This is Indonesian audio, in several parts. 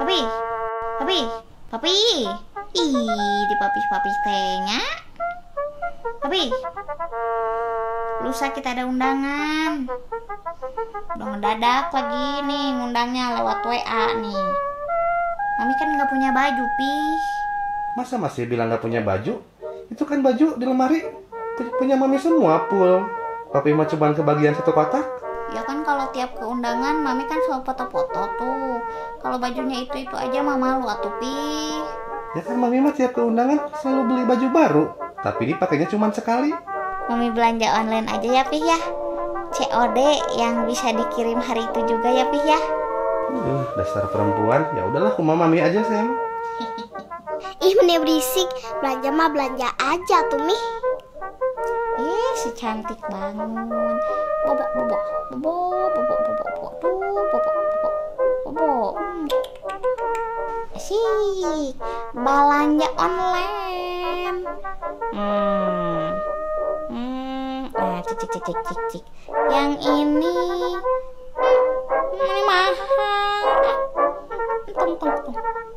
Papi, papi, papi. Ih, di papi tehnya. Papi, lusa kita ada undangan. Udah mendadak lagi nih ngundangnya lewat WA nih. Mami kan nggak punya baju, Pi. Masa masih bilang nggak punya baju? Itu kan baju di lemari punya mami semua, Pul. Papi mau cobaan kebagian satu kotak? Ya kan kalau tiap ke undangan Mami kan selalu foto-foto tuh. Kalau bajunya itu aja Mama malu atuh, Pi. Ya kan Mami mah tiap ke undangan selalu beli baju baru, tapi dipakainya cuma sekali. Mami belanja online aja ya, Pi ya. COD yang bisa dikirim hari itu juga ya, Pi ya. Dasar perempuan. Ya udahlah, kumaha Mami aja sayang. Ih, meni berisik. Belanja mah belanja aja tuh, Mi. Si cantik bangun. Bobok, bobok, bobok, bobok, bobok, bobok, tuh, bobok, bobok, bobok. Asik. Belanja online. Nah, cik. Yang ini mahal. Tung.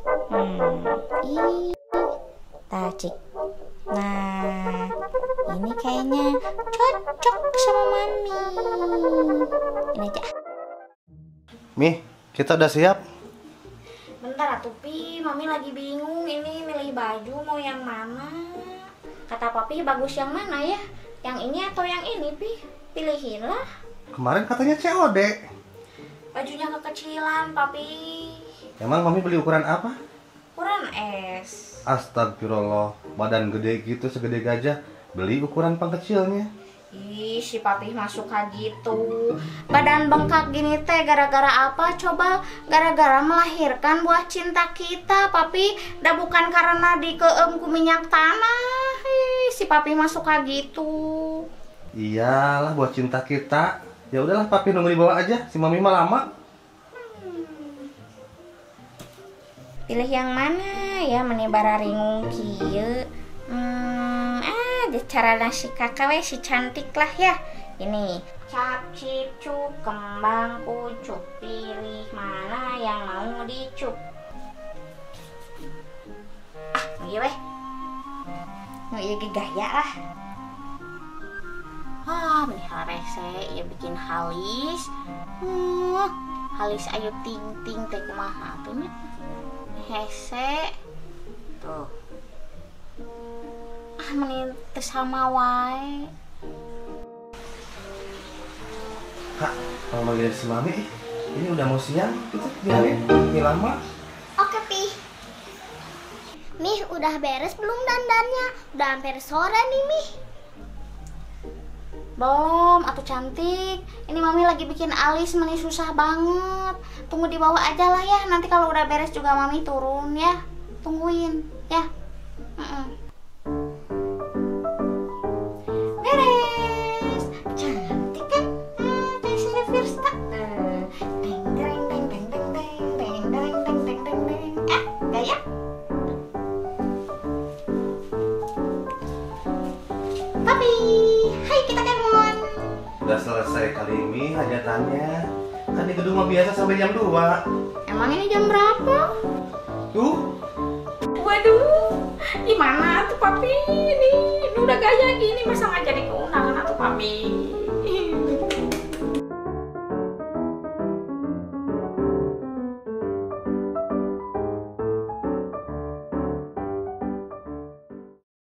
Cik. Nah, ini kayaknya cocok sama Mami. Ini aja. Mi, kita udah siap? Bentar atuh, Pi. Mami lagi bingung ini milih baju mau yang mana. Kata Papi bagus yang mana ya? Yang ini atau yang ini, Pi? Pilihinlah. Kemarin katanya COD. Bajunya kekecilan, Papi. Emang Mami beli ukuran apa? Ukuran S. Astagfirullah, badan gede gitu segede gajah, beli ukuran pangkecilnya. Ih, si Papi mah suka gitu. Badan bengkak gini teh gara-gara apa? Coba gara-gara melahirkan buah cinta kita, Papi. Dah bukan karena dikeem ku minyak tanah. Ih, si Papi mah suka gitu. Iyalah, buah cinta kita. Ya udahlah, Papi nunggu di bawah aja. Si Mami mah lama. Pilih yang mana ya, menibara ringung kieu. Cara nasi kakak we si cantik lah ya. Ini cap cip cup kembang kucup, pilih mana yang mau dicup. Iya weh, iya gaya lah. Mending rese ya bikin halis. Halis ayo ting teh kumaha tuh nya. Hese tuh. Mending sama wae. Kak, kalau manggil si Mami, ini udah mau siang, itu biarin, ini lama. Oke, Pi. Mi, udah beres belum dandannya? Udah hampir sore nih, Mi. Belum, atuh cantik. Ini Mami lagi bikin alis, meni susah banget. Tunggu di bawah aja lah ya. Nanti kalau udah beres juga Mami turun ya. Tungguin ya. Beres. Cantik kan? Tesnya Firsta. Gaya. Papi, hai kita kemon. Udah selesai kali ini hajatannya. Kan di gedung mah biasa sampai jam 2. Emang ini jam berapa? Tuh. Waduh, gimana tuh Papi? Ini udah gaya gini masa nggak jadi keundangan tuh Papi?